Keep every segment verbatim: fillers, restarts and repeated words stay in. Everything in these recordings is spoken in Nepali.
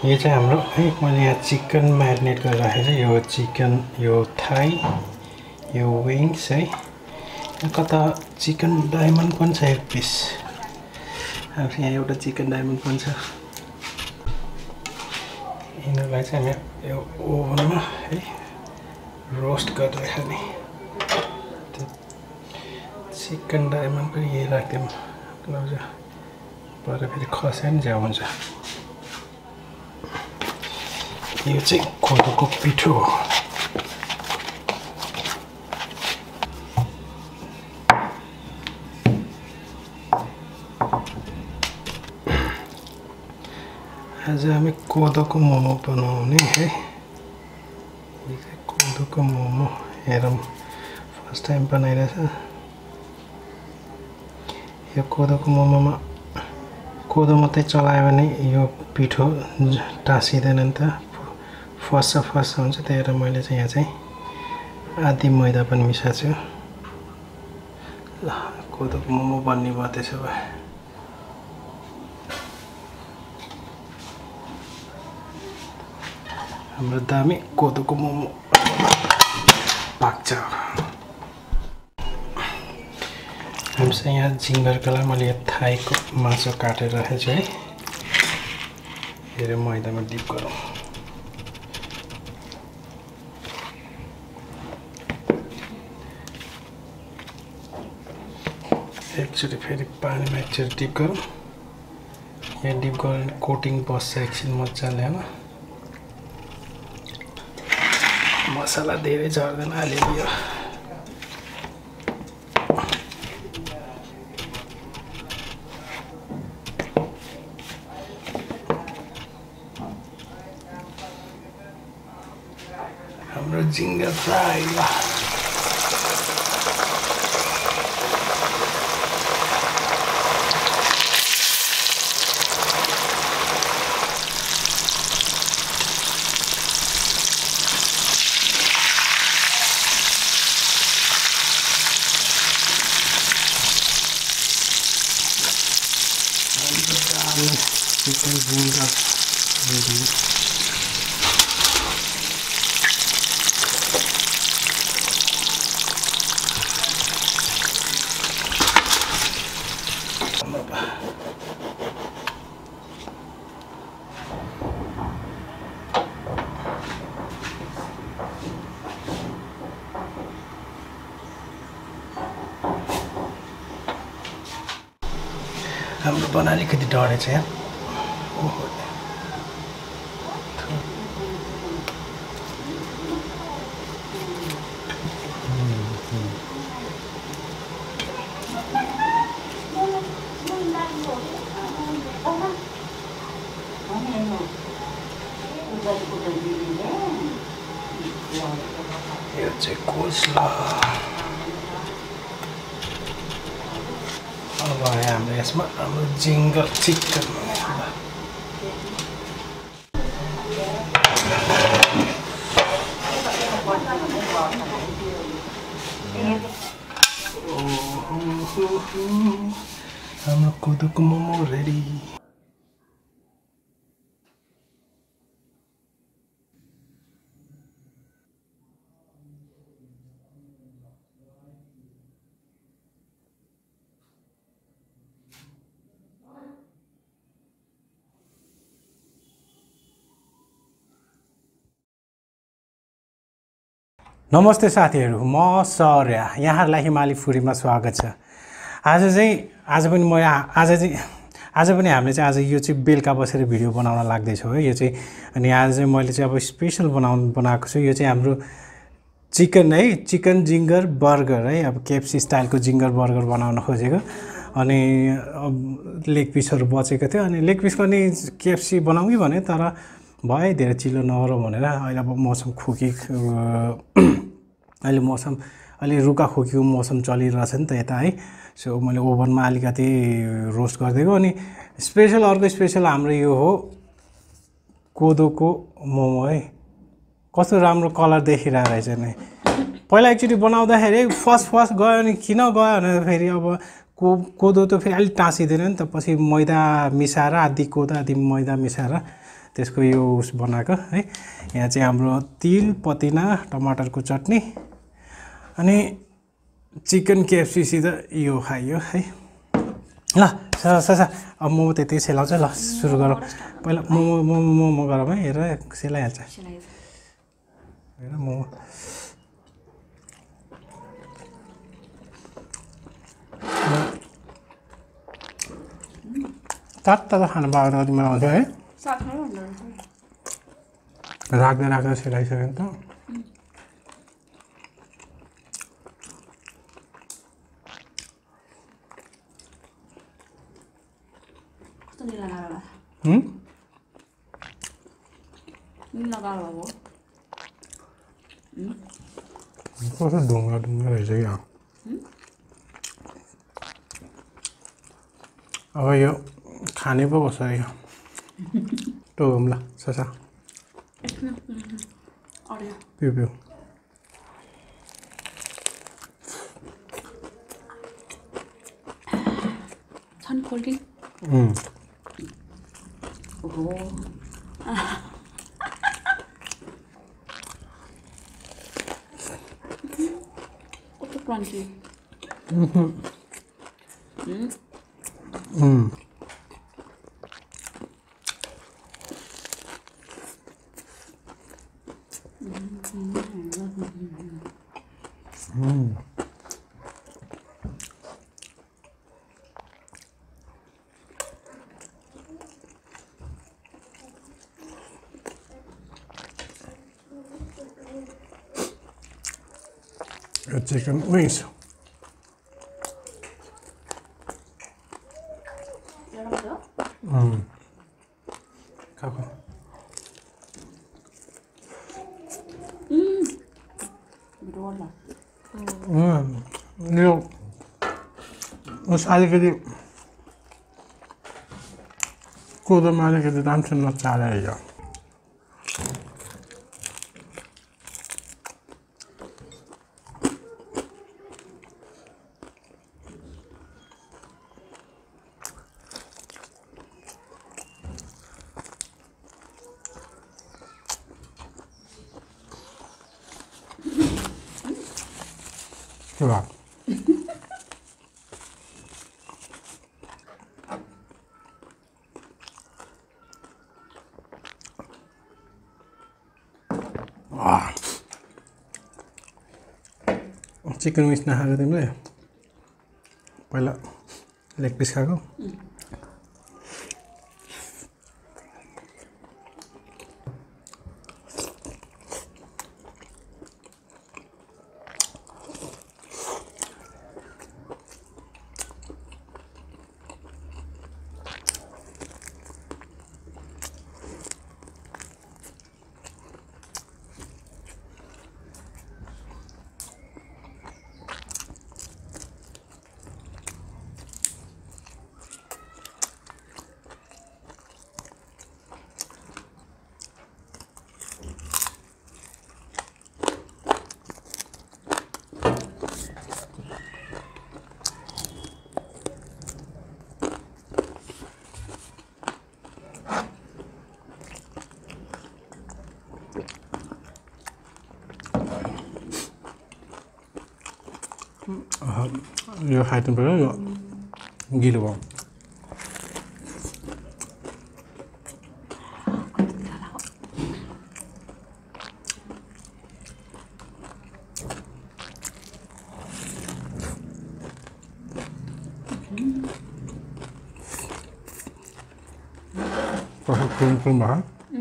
यो चाहिँ हाम्रो है मैले यहाँ चिकन म्यारिनेट गरेर राखेको छु यो चिकन यो थाई यो विङ्स है कता चिकन डायमन्ड पनि छ एक पिस अब यहाँ एउटा चिकन डायमन्ड पनि छ यिनीहरूलाई चाहिँ हामी यो ओभनमा है रोस्ट गरेर खाने चिकन डायमन्ड पनि यही राख्दिउँ लौज पर फेरि खस्यो नि ज्याउ हुन्छ यो चाहिँ कोदोको पिठो हो आज हामी कोदोको मोमो बनाउने है यो चाहिँ कोदोको मोमो हेरौँ फर्स्ट टाइम बनाइरहेछ यो कोदोको मोमोमा कोदो मात्रै चलायो भने यो पिठो टाँसिँदैन नि त फस्छ फस्छ हुन्छ त्यही भएर मैले चाहिँ यहाँ चाहिँ आधी मैदा पनि मिसाएको छु ल कोदोको मोमो बन्ने भयो त्यसो भए हाम्रो दामी कोदोको मोमो पाक्छ हामीसँग यहाँ जिङ्गरको लागि मैले यो थाईको मासु काटेर राखेको छु है हेरेर मैदामा डिप गरौँ एकचोटि फेरि पानीमा एकचोटि डिप गरौँ यहाँ डिप गऱ्यो भने कोटिङ बस्छ एकछिन मजाले होइन मसला धेरै झर्दैन अलिअलि हाम्रो जिङ्गर फ्राई चिकन जिङ्गर हाम्रो बना अलिकति डढेछ यहाँ ओहो यो चाहिँ कोस्ला अब हाम्रो यसमा हाम्रो जिङ्गर चिकन हाम्रो कोदोको मोमो रेडी नमस्ते साथीहरु म सौर्या यहाँहरुलाई हिमाली फुडीमा स्वागत छ। आज चाहिँ आज पनि म आज चाहिँ आज पनि हामीले चाहिँ आज यो चाहिँ बेलुका बसेर भिडियो बनाउन लाग्दै छौं है। यो चाहिँ अनि आज चाहिँ मैले चाहिँ अब स्पेशल बनाउन बनाएको छु। यो चाहिँ हाम्रो चिकन है चिकन जिङ्गर बर्गर है। अब केएफसी स्टाइलको जिङ्गर बर्गर बनाउन खोजेको अनि लेग पिसहरु बचेको थियो अनि लेग पिसको नि केएफसी बनाउँ कि भने तर भयो धेरै चिल्लो नगरौँ भनेर अहिले अब मौसम खोकी अहिले मौसम अलि रुका खोकीको मौसम चलिरहेछ नि त यता है। सो मैले ओभनमा अलिकति रोस्ट गरिदिएको अनि स्पेशल अर्को स्पेशल हाम्रो यो हो कोदोको मोमो है। कस्तो राम्रो कलर देखिरहेको रहेछ नि। पहिला एकचोटि बनाउँदाखेरि फर्स्ट फर्स्ट गयो अनि किन गयो भने फेरि अब को कोदो त फेरि अलि टाँसिँदैन नि त। पछि मैदा मिसाएर आधी कोदो आधी मैदा मिसाएर त्यसको यो उस बनाएको है। यहाँ चाहिँ हाम्रो तिल पुदिना टमाटरको चटनी अनि चिकन केएफसी सित यो खाइयो है। ल ससा अब मोमो त्यति सेलाउँछ। ल सुरु गरौँ। पहिला मोमो मोमो मोमो गरौँ है। हेर सेलाइहाल्छ। हेर मोमो तातो त खानु पाएको कति मजा आउँछ है। राख्दै राख्दै सेलाइसक्यो नि त। Hmm? कस्तो ढुङ्गा ढुङ्गा रहेछ क्या। अब यो खाने पो कसरी हो टोम ल ससा पिउ पिउ छन् कोल्ड ड्रिङ्क। ओहो कस्तो crunchy. Mm. Mm. Chicken wings. Mm. Kako? Mm. Rola. Mm. Yo. Us alikati Kodo ma alikati राम्रो नचालेर के भयो चिकन विङ्स नखाएको तिमीले पहिला लेग पिस खाएको यो खाइदिनु पर्यो यो गिलो भयो कस्तो क्रिम क्रिम भयो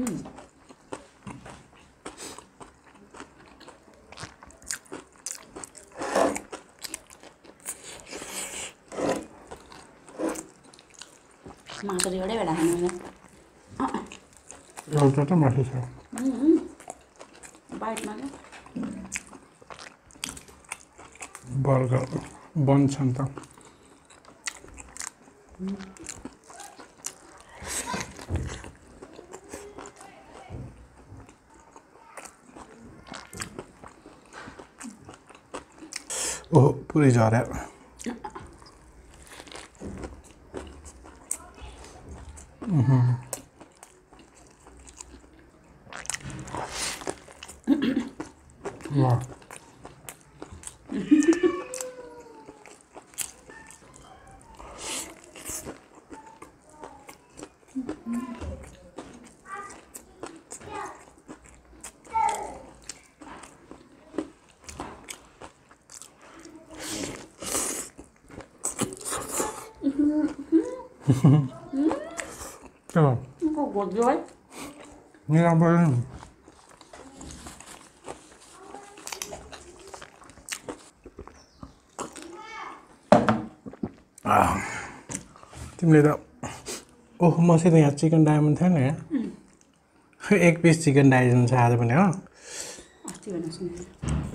मासुले एउटै बेला खानु एउटा त मासु छ बाइटमा बर्गर बन्छ नि त ओहो पुरै झर्यो वाह Coba. Kok gojoy? Ini apa ini? Ah, तिमीले त ओह मसित यहाँ चिकन डायमन्ड थियो नि एक पिस चिकन डायमन्ड छ आज पनि हो अस्ति भने सुने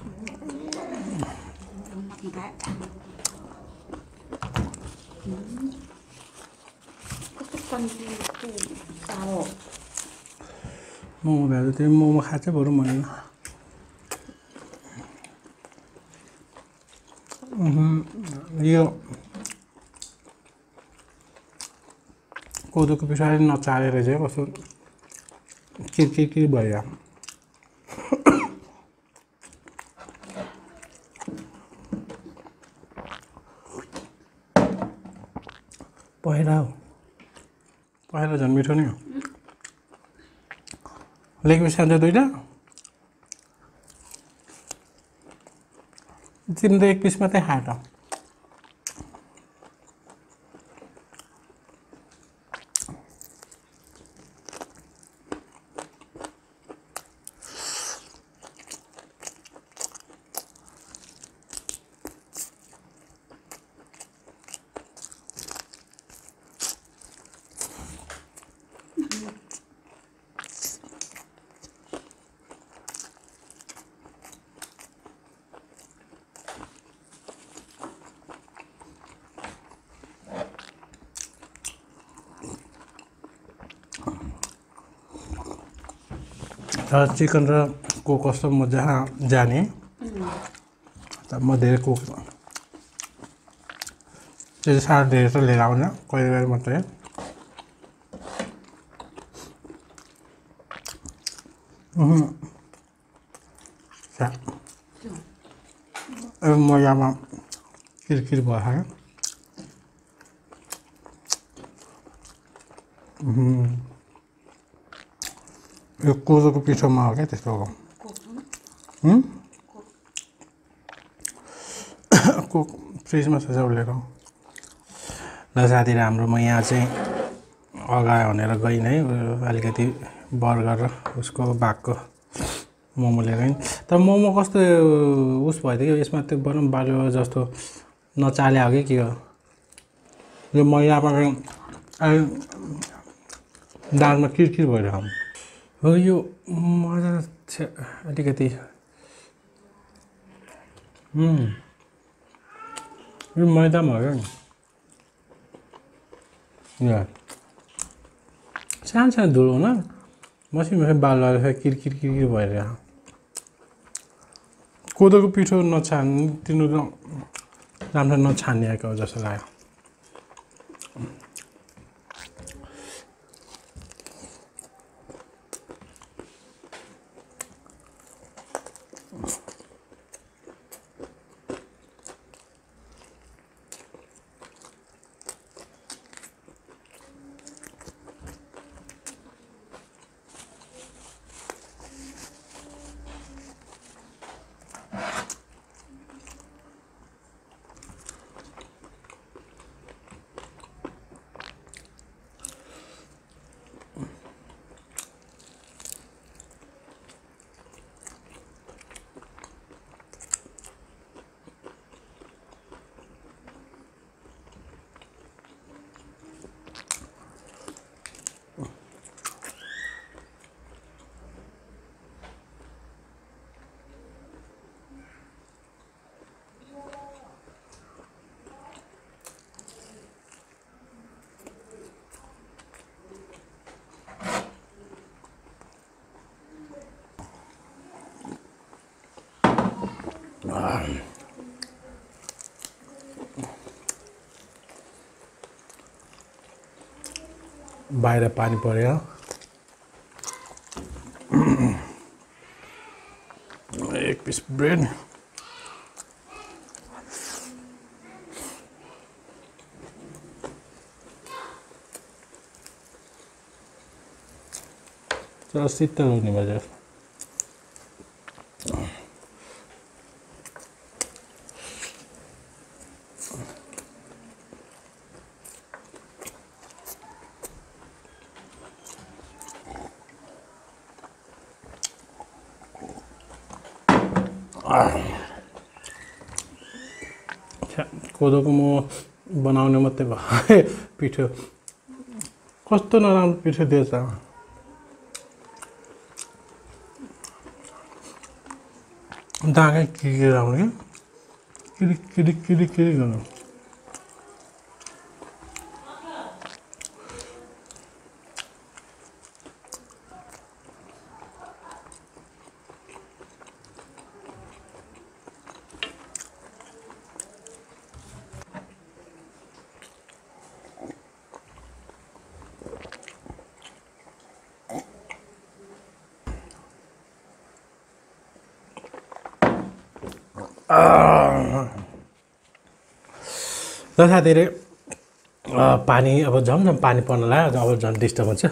कस्तो कन्फ्युज सारो मोमो भ्याएर त्यो मोमो खान्छ बरु मैले यो कोदोको पिछाडि नचालेर चाहिँ कस्तो किरकिर भयो पहिला हो पहिला झन् मिठो नि हो लेग पिस खान्छ दुईवटा तिमी त एक पिस मात्रै खायो त तर चिकन र कोक कस्तो म जहाँ जाने त म धेरै कोक त्यो साह्रो धेरै त लिएर आउन कहिले कहिले मात्रै अब मजामा किरकिर भयो यो कोदोको पिठोमा हो क्या त्यस्तो हो कोक फ्रिजमा छ उसले ल साथीहरू हाम्रोमा यहाँ चाहिँ अगायो भनेर गइन है अलिकति बर्गर र उसको भागको मोमो लिएर गइन् तर मोमो कस्तो उस भइदियो यसमा त्यो बरम बालुवा जस्तो नचाले हो कि के हो यो मैदामा दालमा किरकिर भइरहेको हो यो मजा अलिकति यो मैदामा हो क्या नि सानो सानो धुलो हुन मसिनो मसिनो बाल लगाएर किरकिर किरकिर भइरहेको कोदोको पिठो नछान तिनीहरू राम्रो नछानिएको जस्तो लाग्यो बाहिर पानी पर्यो एक पिस ब्रेड तर शीतल हुने मजा कोदोको म बनाउने मात्रै भयो पिठो कस्तो नराम्रो पिठो दिएछ दागा के के आउने किरिक किरिक किरिक किरिक गर्नु तथा धेरै पानी अब झमझम पानी पर्न लाग्यो अब झन् डिस्टर्ब हुन्छ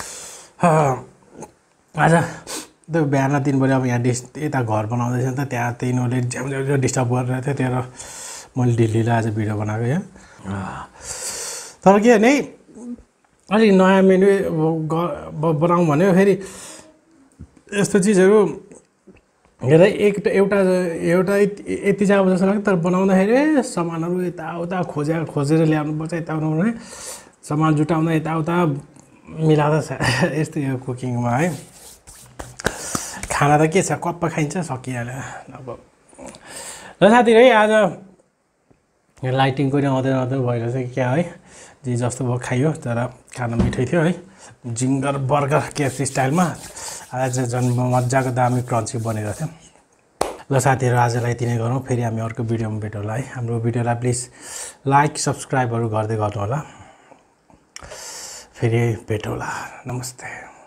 आज त्यो बिहान दिनभरि अब यहाँ डिस यता घर बनाउँदैछ नि त त्यहाँ त्यही नले झ्याम डिस्टर्ब गरिरहेको थियो त्यहाँ मैले ढिल्लीलाई आज भिडियो बनाएको यहाँ तर के भने अलिक नयाँ मेन्यु बनाउँ भन्यो फेरि यस्तो चिजहरू हेर एक एउटा एउटा यति चाहिँ अब जस्तो लाग्यो तर बनाउँदाखेरि सामानहरू यताउता खोजेर खोजेर ल्याउनुपर्छ यताउता है सामान जुटाउँदा यताउता मिलाउँदा यस्तै हो कुकिङमा है खाना त के छ कप्पा खाइन्छ सकिहाल्यो अब र साथीहरू है आज लाइटिङको नि आउँदै आउँदै भइरहेछ कि क्या है जे जस्तो भयो खाइयो तर खाना मिठै थियो है जिङ्गर बर्गर केएफसी स्टाइलमा आज झन् मजाको दामी क्रन्ची बनेको थियो ल साथीहरू आजलाई यति नै गरौँ फेरि हामी अर्को भिडियोमा भेटौँला है हाम्रो भिडियोलाई प्लिज लाइक सब्सक्राइबहरू गर्दै गर्नु होला फेरि भेटौँला नमस्ते।